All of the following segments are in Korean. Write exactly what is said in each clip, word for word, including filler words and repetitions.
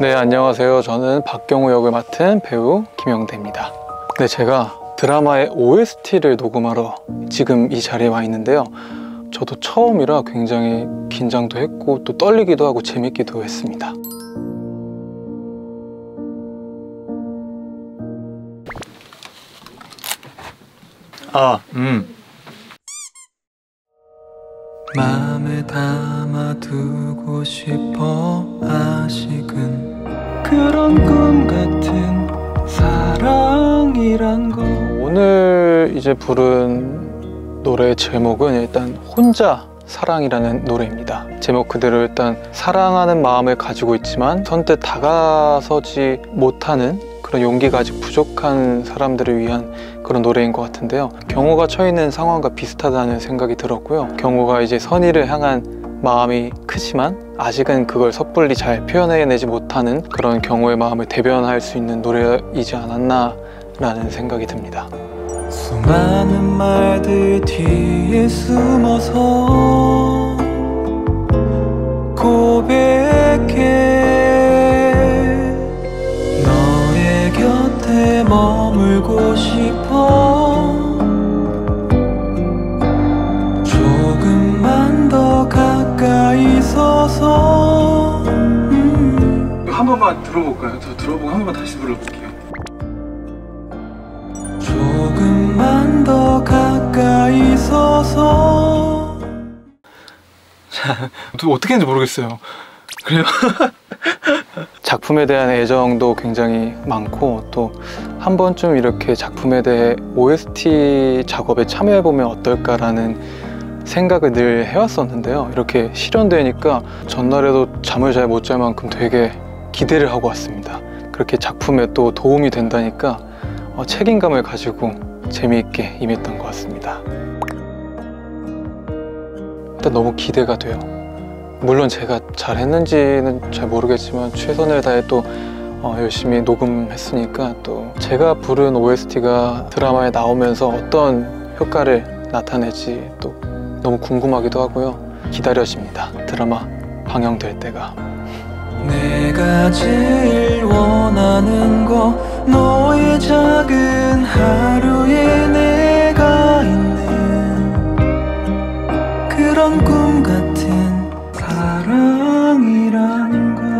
네, 안녕하세요. 저는 박경호 역을 맡은 배우 김영대입니다. 네, 제가 드라마의 오에스티를 녹음하러 지금 이 자리에 와 있는데요. 저도 처음이라 굉장히 긴장도 했고 또 떨리기도 하고 재밌기도 했습니다. 아, 음. 마음에 담아두고 싶어 아직은 그런 꿈 같은 사랑이란 거. 오늘 이제 부른 노래의 제목은 일단 혼자 사랑이라는 노래입니다. 제목 그대로 일단 사랑하는 마음을 가지고 있지만 선뜻 다가서지 못하는 그런 용기가 아직 부족한 사람들을 위한 그런 노래인 것 같은데요. 경호가 처해 있는 상황과 비슷하다는 생각이 들었고요. 경호가 이제 선의를 향한 마음이 크지만 아직은 그걸 섣불리 잘 표현해내지 못하는 그런 경호의 마음을 대변할 수 있는 노래이지 않았나 라는 생각이 듭니다. 수많은 말들 뒤에 숨어서 고백해 너의 곁에 머물고 싶어 조금만 더 가까이 서서 음. 한 번만 들어볼까요? 저 들어보고 한 번만 다시 불러볼게요. 조금만 더 가까이 서서 어떻게 했는지 모르겠어요. 그래요? 작품에 대한 애정도 굉장히 많고 또 한 번쯤 이렇게 작품에 대해 오에스티 작업에 참여해보면 어떨까라는 생각을 늘 해왔었는데요. 이렇게 실현되니까 전날에도 잠을 잘 못 잘 만큼 되게 기대를 하고 왔습니다. 그렇게 작품에 또 도움이 된다니까 어, 책임감을 가지고 재미있게 임했던 것 같습니다. 일단 너무 기대가 돼요. 물론 제가 잘했는지는 잘 모르겠지만 최선을 다해 또 어, 열심히 녹음했으니까 또 제가 부른 오에스티가 드라마에 나오면서 어떤 효과를 나타낼지 또 너무 궁금하기도 하고요. 기다려집니다. 드라마 방영될 때가. 내가 제일 원하는 거 너의 작은 하루에 내가 있는 그런 꿈 같은 사랑이란 거.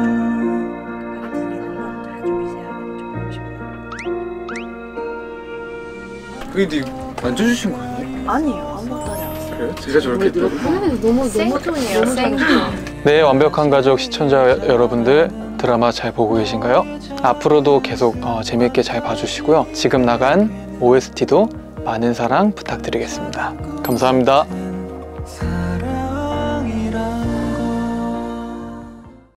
근데 만져주신 거 아니에요? 아니에요. 아무것도 하지 않았어요. 그래요? 제가 저렇게 했다고? 너무 너무 톤이에요. 쌩. 네, 완벽한 가족 시청자 여러분들 드라마 잘 보고 계신가요? 앞으로도 계속 어, 재미있게 잘 봐주시고요. 지금 나간 오에스티도 많은 사랑 부탁드리겠습니다. 감사합니다.